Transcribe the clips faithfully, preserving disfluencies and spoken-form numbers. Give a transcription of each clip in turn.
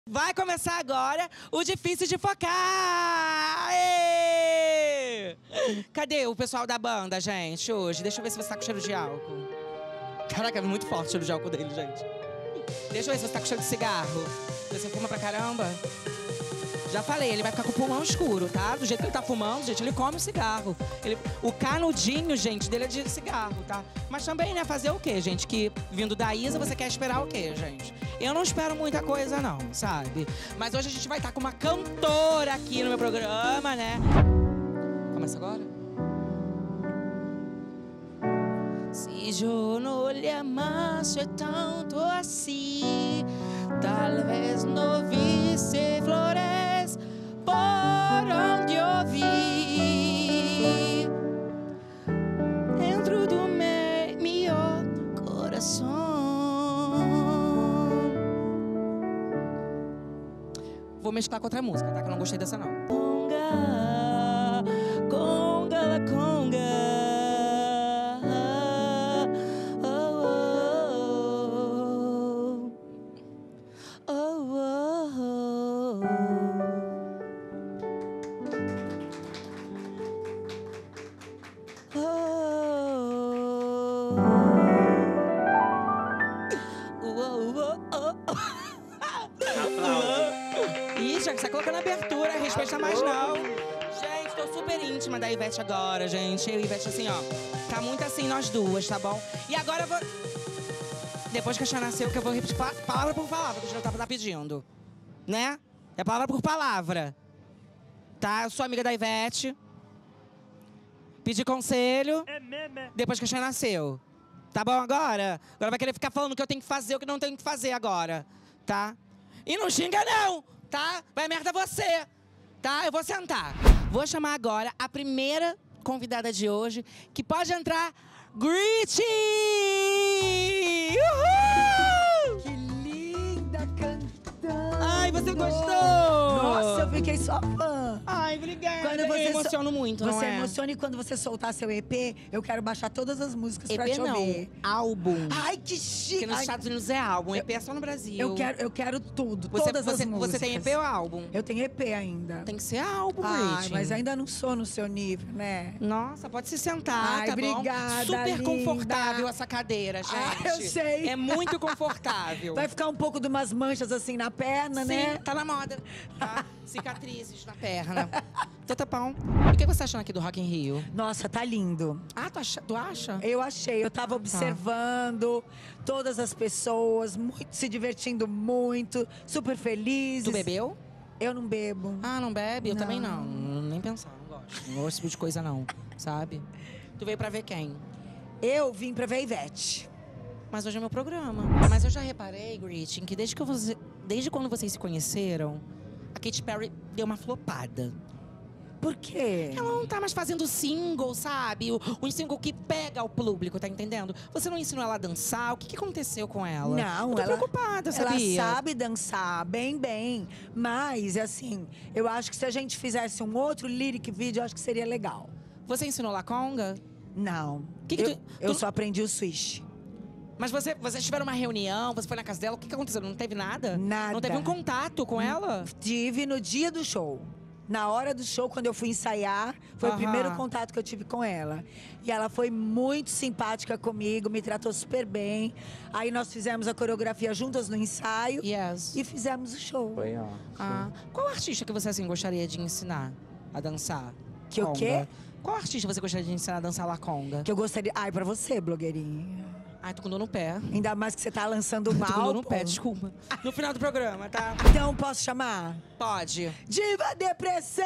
Vai começar agora o Difícil de Focar! Aê! Cadê o pessoal da banda, gente, hoje? Deixa eu ver se você tá com cheiro de álcool. Caraca, é muito forte o cheiro de álcool dele, gente. Deixa eu ver se você tá com cheiro de cigarro. Você fuma pra caramba? Já falei, ele vai ficar com o pulmão escuro, tá? Do jeito que ele tá fumando, gente, ele come o cigarro. Ele, o canudinho, gente, dele é de cigarro, tá? Mas também, né, fazer o quê, gente? Que vindo da Isa, você quer esperar o quê, gente? Eu não espero muita coisa, não, sabe? Mas hoje a gente vai estar com uma cantora aqui no meu programa, né? Começa agora? Se yo no le amasse tanto assim, talvez não visse flores por onde eu vi, dentro do meu, meu coração. Vou mesclar com outra música, tá? Que eu não gostei dessa, não. Conga, conga, la conga. Ih, já que você colocou na abertura, respeita mais não. Gente, tô super íntima da Ivete agora, gente. Eu e Ivete, assim, ó. Tá muito assim, nós duas, tá bom? E agora eu vou... Depois que a Xia nasceu, que eu vou repetir pa palavra por palavra, que a gente tá pedindo. Né? É palavra por palavra. Tá? Eu sou amiga da Ivete. Pedi conselho. Depois que a Xia nasceu. Tá bom agora? Agora vai querer ficar falando o que eu tenho que fazer, o que não tenho que fazer agora. Tá? E não xinga não, tá? Vai merda você, tá? Eu vou sentar. Vou chamar agora a primeira convidada de hoje, que pode entrar, Gretchen! Uhul! Que linda cantando! Ai, você gostou? Nossa, eu fiquei só fã. Ai, obrigada. Quando você eu emociono so... muito, você não é? emociona e quando você soltar seu E P, eu quero baixar todas as músicas E P pra te não, ouvir. álbum. Ai, que chique! Porque nos Ai, Estados Unidos é álbum, E P é só no Brasil. eu quero, eu quero tudo, Você, todas você, as músicas. você tem E P ou álbum? Eu tenho E P ainda. Tem que ser álbum, Ai, Gretchen. mas ainda não sou no seu nível, né? Nossa, pode se sentar, Ai, tá obrigada, bom? Super linda. confortável essa cadeira, gente. Ah, eu sei. É muito confortável. Vai ficar um pouco de umas manchas assim na perna, Sim, né? tá na moda. Tá? Cicatrizes na perna. Então tá bom. E o que você tá achando aqui do Rock in Rio? Nossa, tá lindo. Ah, tu acha? Tu acha? Eu achei, eu tava observando todas as pessoas, muito, se divertindo muito, super felizes. Tu bebeu? Eu não bebo. Ah, não bebe? Eu Não. também não. Nem pensar, não gosto. Não gosto desse tipo de coisa não, sabe? Tu veio pra ver quem? Eu vim pra ver a Ivete. Mas hoje é meu programa. Mas eu já reparei, Gretchen, que desde, que você, desde quando vocês se conheceram, a Katy Perry deu uma flopada. Por quê? Ela não tá mais fazendo single, sabe? O, um single que pega o público, tá entendendo? Você não ensinou ela a dançar? O que, que aconteceu com ela? Não, eu tô ela- preocupada, Ela sabia? sabe dançar bem, bem. Mas, assim, eu acho que se a gente fizesse um outro lyric video, eu acho que seria legal. Você ensinou La Conga? Não. Que que eu, tu- eu tu- só aprendi o switch. Mas você, vocês tiveram uma reunião, você foi na casa dela, o que, que aconteceu? Não teve nada? Nada. Não teve um contato com ela? Tive no dia do show. Na hora do show, quando eu fui ensaiar, foi Aham. o primeiro contato que eu tive com ela. E ela foi muito simpática comigo, me tratou super bem. Aí nós fizemos a coreografia juntas no ensaio Yes. e fizemos o show. Foi, ó. Ah, qual artista que você, assim, gostaria de ensinar a dançar? Que o conga? quê? Qual artista você gostaria de ensinar a dançar La Conga? Que eu gostaria. Ai, pra você, blogueirinha. Ai, tô com dor no pé. Ainda mais que você tá lançando um Tô com dor álbum. no pé, desculpa. No final do programa, tá? Então, posso chamar? Pode. Diva Depressão!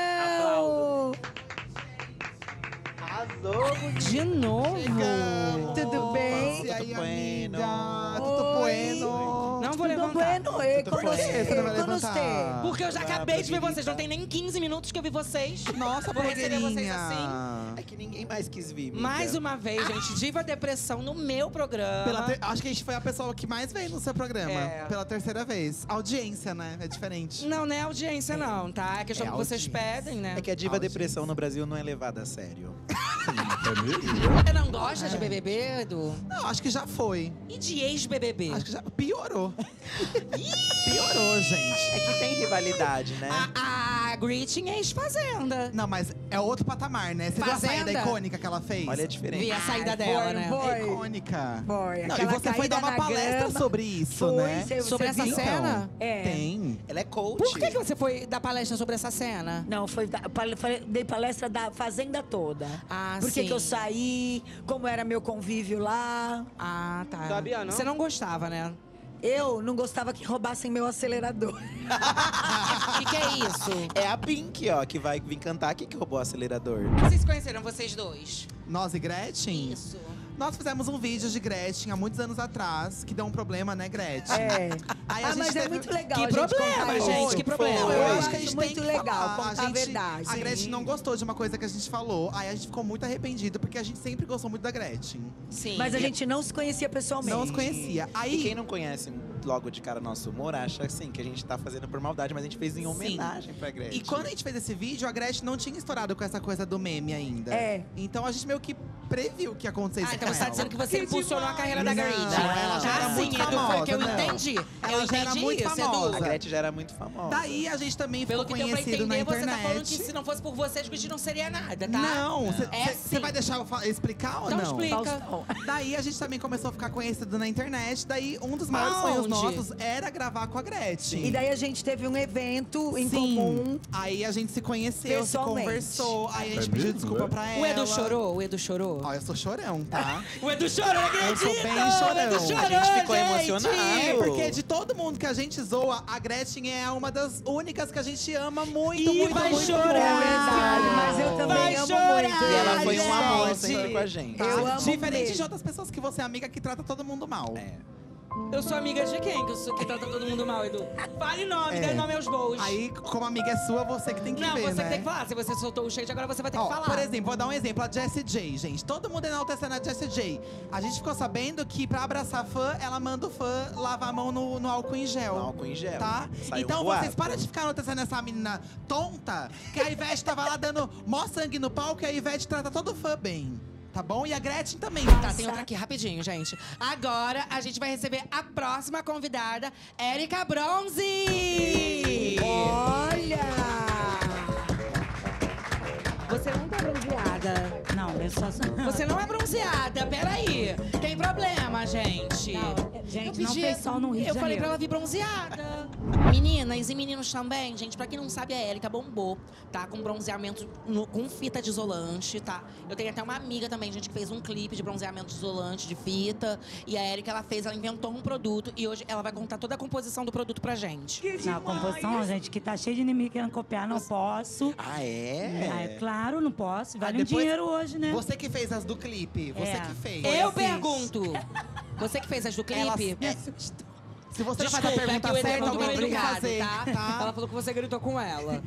Arrasou, De novo? Tudo bem? E aí, amiga? Tudo Oi. bueno? Não vou Tudo levantar. bueno? E Tudo com bueno. você? Você não vai Com levantar? você? Porque eu já Ah, acabei de ver blogueirinha. vocês. Não tem nem quinze minutos que eu vi vocês. Nossa, Vou receber vocês blogueirinha. assim. É que ninguém mais quis vir, amiga. Mais uma vez, gente. Diva Depressão no meu programa. Pela ter- Acho que a gente foi a pessoa que mais veio no seu programa. É. Pela terceira vez. Audiência, né? É diferente. Não, não é audiência, não, tá? É questão É que vocês audiência. pedem, né? É que a diva Audiência. depressão no Brasil não é levada a sério. Você não gosta de B B B, Edu? Não, acho que já foi. E de ex-B B B? Acho que já piorou. Piorou, gente. É que tem rivalidade, né? A, a Gretchen é ex-Fazenda. Não, mas é outro patamar, né? Você viu a Fazenda? saída icônica que ela fez? Olha a diferença. Vi a saída Ai, dela, foi, né? não foi? É icônica. Foi, Não, e aquela você foi dar caída uma na palestra grama. sobre isso, Foi, né? você- Sobre você essa viu? cena? É. Tem. Ela é coach. Por que, que você foi dar palestra sobre essa cena? Não, foi, da- pal- falei- dei palestra da Fazenda toda. Ah, Por que sim. que eu saí, como era meu convívio lá. Ah, tá. Sabia, não? Você não gostava, né? Eu não gostava que roubassem meu acelerador. O que, que é isso? É a Pink, ó, que vai vir cantar aqui que roubou o acelerador. Vocês se conheceram, vocês dois? Nós e Gretchen? Isso. Nós fizemos um vídeo de Gretchen há muitos anos atrás, que deu um problema, né, Gretchen? É. Aí a ah, gente mas é teve- muito legal. Que a gente problema, contar gente, isso. que problema. Não, Eu, eu acho que a gente muito tem que legal falar. contar a, gente- verdade. A Gretchen não gostou de uma coisa que a gente falou. Aí a gente ficou muito arrependido, porque a gente sempre gostou muito da Gretchen. Sim. Mas a gente não se conhecia pessoalmente. Não os conhecia. Aí, E quem não conhece logo de cara nosso humor, acha assim, que a gente tá fazendo por maldade, mas a gente fez em homenagem pra Gretchen. E quando a gente fez esse vídeo, a Gretchen não tinha estourado com essa coisa do meme ainda. É. Então a gente meio que previu que ia acontecer isso Ah, então com você tá ela. dizendo que você impulsionou a carreira da Não, Gretchen. ela já era ah, muito sim, Edu, foi o que eu famosa, não. entendi. Ela eu já era entendi muito isso, famosa. A Edu. Gretchen já era muito famosa. Daí a gente também Pelo ficou que deu pra conhecido na entender, você internet. tá falando que se não fosse por vocês, que não seria nada, tá? Não, você É sim. vai deixar eu fa- explicar ou Então não? explica. Faustão. Daí a gente também começou a ficar conhecido na internet. Daí um dos maiores sonhos Aonde? nossos era gravar com a Gretchen. E daí a gente teve um evento em Sim. comum. Aí a gente se conheceu, se Pessoalmente. conversou. Aí a gente É pediu mesmo, desculpa é? pra ela. O Edu chorou? O Edu chorou? Ó, eu sou chorão, tá? O Edu chorou, não acredito! Eu sou bem chorão. O Edu A chorou, gente ficou gente! emocionado. É, porque de todo mundo que a gente zoa, a Gretchen é uma das únicas que a gente ama muito, Ih, muito, vai muito, chorar. muito. É verdade, mas eu também Vai amo chorar, muito. E ela foi um gente. amor sempre com a gente. Tá? Eu amo Diferente mesmo. de outras pessoas que você é amiga que trata todo mundo mal. É. Eu sou amiga de quem? Que eu sou que trata todo mundo mal, Edu. Fale nome, É. dê nome aos bois. Aí, como amiga é sua, você que tem que não, ver, você né? que tem que falar. Se você soltou o shade, agora você vai ter Ó, que falar. por exemplo, vou dar um exemplo. A Jessie J, gente. Todo mundo enaltecendo a Jessie J. A gente ficou sabendo que pra abraçar fã, ela manda o fã lavar a mão no, no álcool em gel. No álcool em gel. Tá? Saiu então voado. vocês param de ficar enaltecendo essa menina tonta, que a Ivete tava lá dando mó sangue no palco e a Ivete trata todo fã bem. Tá bom? E a Gretchen também. Tá, tem outra aqui, rapidinho, gente. Agora a gente vai receber a próxima convidada, Érica Bronze! Olha! Você não tá bronzeada. Não, eu só sou. Você não é bronzeada, peraí. Tem problema, gente. Não, gente, Eu não pedi- fez sol no Rio Eu de falei Janeiro. pra ela vir bronzeada. Meninas e meninos também, gente. Pra quem não sabe, a Érica bombou, tá? Com bronzeamento no- com fita de isolante, tá? Eu tenho até uma amiga também, gente, que fez um clipe de bronzeamento de isolante, de fita. E a Érica, ela fez, ela inventou um produto. E hoje ela vai contar toda a composição do produto pra gente. Na composição, gente, que tá cheio de inimigo querendo copiar, não posso. Ah, é? Ah, é claro, não posso. Vale um depois- dinheiro hoje, né? Você que fez as do clipe. Você É. que fez. Eu Assim, pergunto. Você que fez as do clipe? Ela- Me é- assustou. Se você Desculpa, faz a é que pergunta o Edu é certa, muito alguém tem que educado, fazer, tá? tá? Ela falou que você gritou com ela.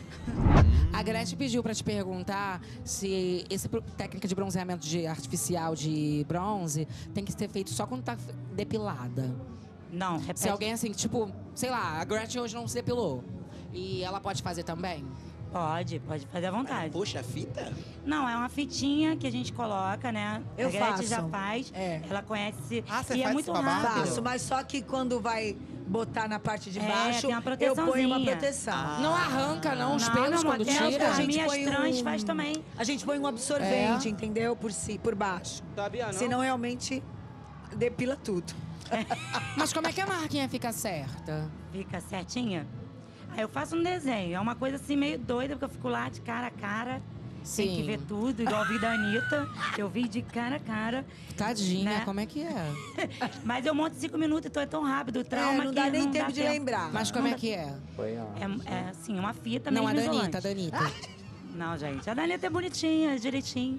A Gretchen pediu pra te perguntar se esse pro- técnica de bronzeamento de artificial de bronze tem que ser feito só quando tá f- depilada. Não, repete. Se alguém assim, tipo, sei lá, a Gretchen hoje não se depilou. E ela pode fazer também? Pode, pode fazer à vontade. Puxa, a fita? Não, é uma fitinha que a gente coloca, né? Eu a Gretchen faço. já faz. É. Ela conhece. Ah, você e é faz muito esse babado? rápido. Faço, mas só que quando vai botar na parte de É, baixo, tem uma eu ponho uma proteçãozinha. proteção. Não arranca, não, os Não, pelos não, quando até tira? A gente minha põe trans um- faz também. A gente põe um absorvente, É? entendeu? Por si, por baixo. Sabia, não? Senão realmente depila tudo. Mas como é que a marquinha fica certa? Fica certinha. Aí eu faço um desenho. É uma coisa assim meio doida, porque eu fico lá de cara a cara. Tem que Sim. ver tudo, igual eu vi da Anitta. Eu vi de cara a cara. Tadinha, Né? como é que é? Mas eu monto cinco minutos, então é tão rápido. O trauma É, não que dá nem não tempo dá de lembrar. Mas como Não é dá- que é? É, é assim, uma fita Não, mesmo a da isolante. Anitta, a da Anitta. Não, gente. A da Anitta é bonitinha, direitinho.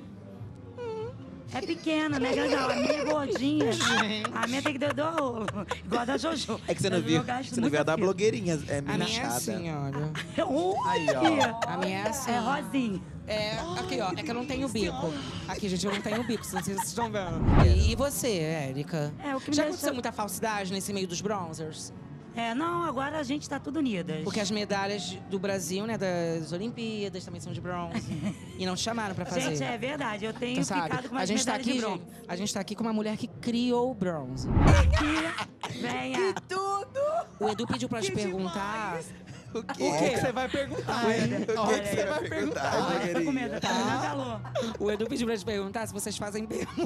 É pequena, né? Grandão. A minha é gordinha. A minha tem que dar do rolo. Igual a da Jojo. É que você não Mas viu. eu gasto Você não viu a muita da fita. blogueirinha. É A minha é minchada. assim, olha. Aí, ó. A minha é assim. É rosinha. É, aqui, ó. É que eu não tenho bico. Aqui, gente, eu não tenho bico, não sei se vocês estão vendo. E, e você, Érica? É, o que me Já deixa- aconteceu muita falsidade nesse meio dos bronzers? É, não, agora a gente tá tudo unidas. Porque as medalhas do Brasil, né, das Olimpíadas, também são de bronze. E não te chamaram pra fazer. Gente, é verdade, eu tenho Tu sabe, ficado com a umas gente tá medalhas aqui, de bronze. gente, a gente tá aqui com uma mulher que criou o bronze. Que venha. Tudo! O Edu pediu pra te perguntar. O O quê? que que você vai perguntar? Ai, hein? O que, olha, que você vai perguntar, Ai, tô com blogueirinha? medo, tá me dando calor. O Edu pediu pra te perguntar se vocês fazem permuta.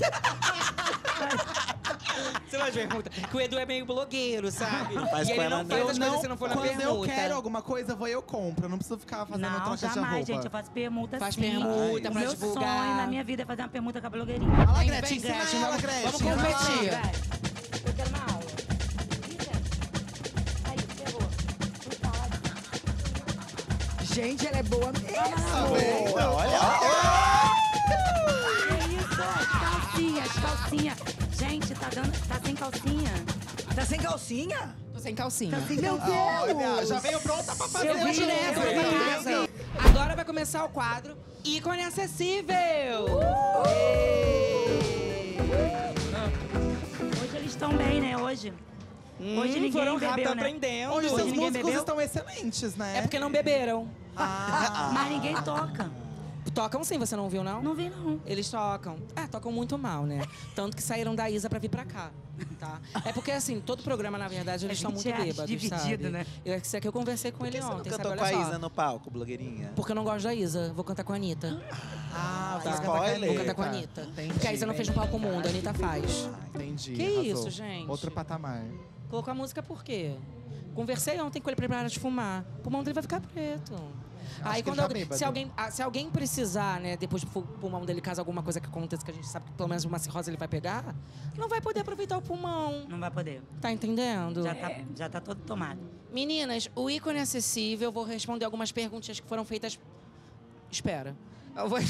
Você faz permuta? Que o Edu é meio blogueiro, sabe? Faz e ele com não ela, faz não. as coisas se não for na Quando permuta. eu quero alguma coisa, eu vou e eu compro. Eu não preciso ficar fazendo Não, troca de jamais, roupa. gente. Eu faço permuta Faz sim. permuta O pra meu divulgar. sonho na minha vida é fazer uma permuta com a blogueirinha. Fala, Vem, Gretchen, vem, ensina Gretchen, ela, vamos- Gretchen. vamos vai lá. competir. Eu quero uma aula. Aí, pegou. Gente, ela é boa mesmo. Olha, olha. Que isso? As calcinhas, calcinha. Gente, tá, dando, tá sem calcinha. Tá sem calcinha? Tô sem calcinha. Tá sem Meu calcinha. Deus! Já veio pronta pra fazer Eu o vi, jogo. né? Beleza, Eu vi, beleza. eu Agora vai começar o quadro Ícone Acessível. Hoje eles estão bem, né? Hoje. Hoje ninguém foram rápido bebeu, né? aprendendo. Hoje seus ninguém músicos bebeu? estão excelentes, né? É porque não beberam. Ah, Mas ninguém toca. Tocam sim, você não viu, não? Não vi, não. Eles tocam. É, tocam muito mal, né? Tanto que saíram da Isa pra vir pra cá, tá? É porque, assim, todo programa, na verdade, eles É estão muito vinte reais bêbados, dividido, sabe? né? Eu, isso aqui eu conversei com Por que ele você não ontem, cantou sabe? com a Olha só. Isa no palco, blogueirinha? Porque eu não gosto da Isa. Vou cantar com a Anitta. ah Tá. vai cantar Spoiler. Vou cantar com a Tá, Anitta. entendi. Porque a Isa não fez no palco mundo, a Anitta faz. Entendi. Que arrasou. isso, gente? Outro patamar. Colocou a música por quê? Conversei ontem com ele pra ele parar de fumar. O pulmão dele vai ficar preto. Aí que ele quando tá alguém- bêbado. se, alguém, ah, se alguém precisar, né, depois do fu- pulmão dele, caso alguma coisa que aconteça, que a gente sabe que pelo menos uma cirrose ele vai pegar, não vai poder aproveitar o pulmão. Não vai poder. Tá entendendo? Já tá, já tá todo tomado. Meninas, o ícone acessível, vou responder algumas perguntas que foram feitas. Espera. Eu vou...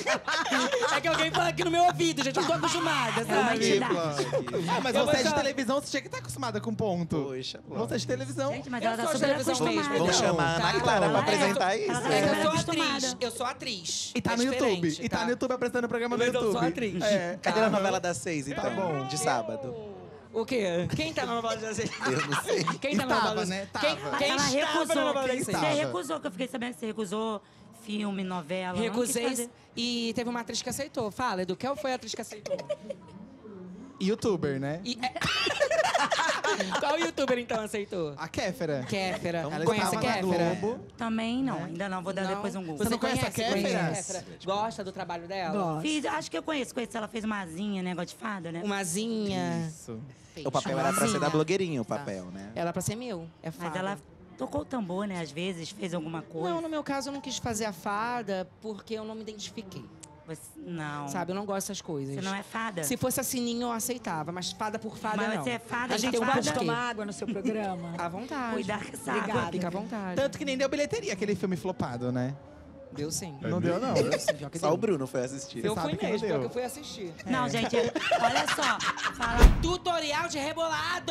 é que alguém fala aqui no meu ouvido, gente. Eu não tô acostumada, É uma sabe? entidade. Ah, mas Eu você é vou de só- televisão, você tinha que estar acostumada com ponto. Poxa, pô. Você é de televisão. Gente, mas Eu ela tá sou de super televisão acostumada. mesmo. Vamos Então, chamar a Ana calma. Clara pra Ela é- apresentar isso. ela tá É que eu super sou acostumada. atriz. Eu sou atriz. E tá É no YouTube. diferente, E tá tá? no YouTube apresentando o programa no Mas eu YouTube. sou atriz. É. Cadê a novela das seis, então? Tá bom. De sábado. O quê? Quem tá na novela das seis? Eu não sei. Quem tá na Tava, novela das né? Quem, Tava. quem Ela estava recusou. na novela das Quem seis? Você estava? recusou, que eu fiquei sabendo que você recusou filme, novela. não quis Recusei fazer. e teve uma atriz que aceitou. Fala, Edu, qual foi a atriz que aceitou? Youtuber, né? E- é- Qual youtuber então aceitou? A Kéfera. Kéfera. Ela Conhece a estava na Kéfera? Globo. Também não, ainda não. Vou dar Não? depois um Google. Você não conhece a Kéfera? Kéfera? Gosta do trabalho dela? Gosto. Fiz, acho que eu conheço. Conheço, ela fez uma asinha, negócio de fada, né? Uma asinha. Isso. O papel era pra ser da Asinha. blogueirinha, o papel, né? Era pra ser meu. É fada. Mas ela tocou o tambor, né? Às vezes, fez alguma coisa. Não, no meu caso eu não quis fazer a fada porque eu não me identifiquei. Você- não. Sabe, eu não gosto dessas coisas. Você não é fada? Se fosse a Sininho, eu aceitava, mas fada por fada Mas não. você é fada, A gente então tem um fada. Pode porquê. tomar água no seu programa? À vontade. Cuidar com essa Obrigada. água. Fica à vontade. Tanto que nem deu bilheteria aquele filme flopado, né? Deu sim. Não deu, não. Deu sim, pior que Só deu. o Bruno foi assistir. Eu sabe fui que não mesmo, deu. porque eu fui assistir. Não, gente, olha só. Fala. Tutorial de rebolado!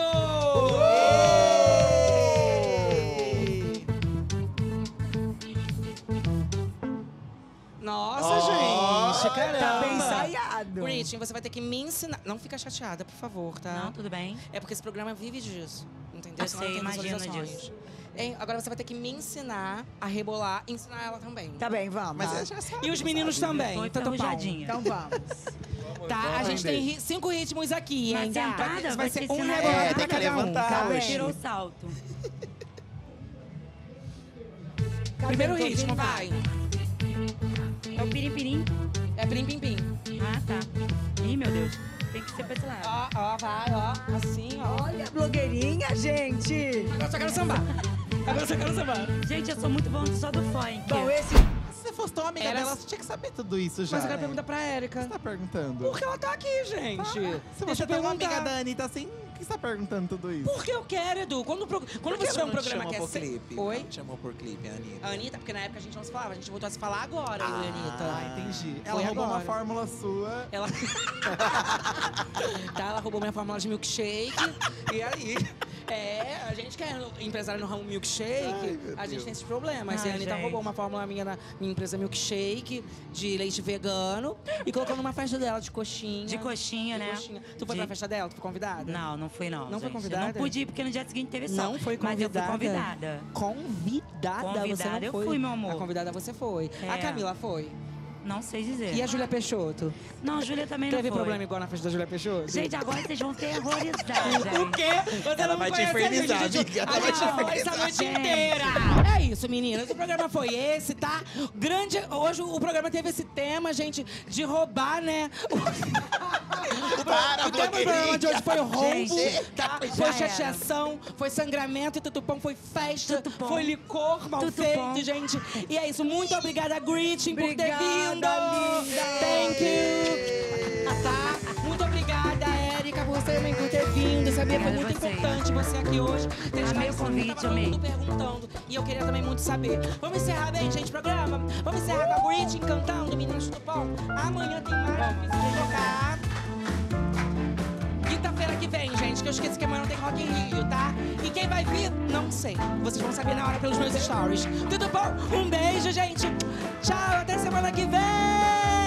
Nossa, gente, caramba. Tá bem ensaiado. Britney, você vai ter que me ensinar. Não fica chateada, por favor, tá? Não, tudo bem. É porque esse programa vive disso, entendeu? Eu Senão sei, não tem imagino visualizações. disso. Hein? Agora você vai ter que me ensinar a rebolar e ensinar ela também. Tá bem, vamos. Mas ela já sabe. E os meninos também. Tô Tanto pau. enferrujadinha. Então vamos. Tá, a gente tem ri- cinco ritmos aqui, hein? Mas sentada, vai vai ser te um ensinar rebolado errado. pra Tem que cada um. levantar. Tá bem. Tirou o salto. Primeiro Tô ritmo, ouvindo. vai. É o pirim-pirim. É plim, pim, pim. Ah, tá. Ih, meu Deus. Tem que ser pra esse lado. Ó, ó, vai, ó. Assim, ó. Olha a blogueirinha, gente. Agora eu só quero sambar. Agora eu só quero sambar. Gente, eu sou muito bom só do funk. Bom, esse... Se você fosse tão amiga Era- dela, você tinha que saber tudo isso já. Mas eu quero né? perguntar pra Érica. Você tá perguntando? Por que ela tá aqui, gente? Se Deixa você eu tá uma perguntar. amiga da Anitta assim, por que você tá perguntando tudo isso? Porque eu quero, Edu. Quando, o pro- quando Por que você tiver ela um não te programa chamou que é... por se- clipe? Oi? Ela te chamou por clipe, a Anitta. A Anitta, porque na época a gente não se falava. A gente voltou a se falar agora, eu e a Anitta. Ah, entendi. Ela Foi roubou uma agora. fórmula sua. Ela... tá, ela roubou minha fórmula de milkshake. E aí, É, a gente que é empresário no ramo milkshake, Ai, meu a gente Deus. tem esses problemas. Ai, a Anitta gente. roubou uma fórmula minha na minha empresa milkshake, de leite vegano, e colocou numa festa dela de coxinha. De coxinha, De né? coxinha. Tu foi De- pra festa dela? Tu foi convidada? Não, não fui não. Não foi gente. convidada? Eu não pude ir, porque no dia seguinte teve sol. Não foi Mas eu fui convidada? convidada. Convidada, você Convidada, não eu foi. fui, meu amor. A convidada você foi. A É. Camila foi. Não sei dizer. E a Júlia Peixoto? Não, a Júlia também Teve não foi. problema igual na festa da Júlia Peixoto? Gente, agora vocês vão terrorizar, O gente. quê? Você Ela não vai te conhece a gente, infernizar, a gente- amiga. Ela A vai gente te vai falar isso a infernizar. noite Gente. inteira. É isso, meninas. O programa foi esse, tá? Grande... Hoje o programa teve esse tema, gente, de roubar, né? O, Para, o tema do programa de hoje foi roubo, Gente, tá? já Foi era. chateação, foi sangramento, e tutupão foi festa, Tutupom. foi licor mal Tutupom. feito, gente. E é isso. Muito obrigada, Gretchen, por ter Obrigada, vindo. linda. Thank you. Tá? Muito obrigada, Érica, por você também por ter vindo. Sabia? Foi Obrigada muito a vocês. importante você aqui hoje. Ter Amei o esclarecido, convite, tava todo amei. mundo perguntando. E eu queria também muito saber. Vamos encerrar bem, gente, o programa? Vamos encerrar com a Gretchen cantando Meninas do Pão. Amanhã tem mais difícil de tocar. Quinta-feira que vem, gente, que eu esqueci que amanhã não tem Rock in Rio, tá? E quem vai vir, não sei. Vocês vão saber na hora pelos meus stories. Tudo bom? Um beijo, gente. Tchau, até semana que vem!